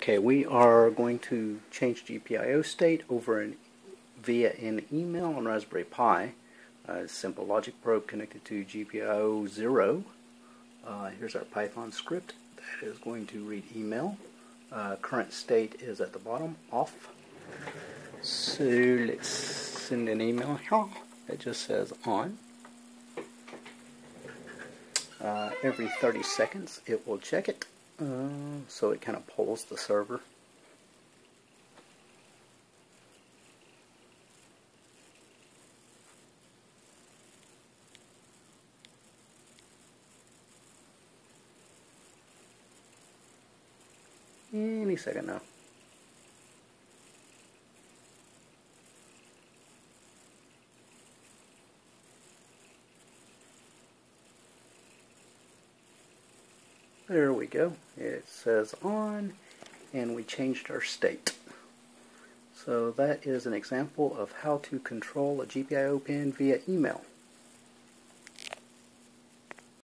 Okay, we are going to change GPIO state over via an email on Raspberry Pi. Simple logic probe connected to GPIO 0. Here's our Python script that is going to read email. Current state is at the bottom, off. So let's send an email here that just says on. Every 30 seconds it will check it. So it kind of polls the server. Any second now. There we go. It says on, and we changed our state. So that is an example of how to control a GPIO pin via email.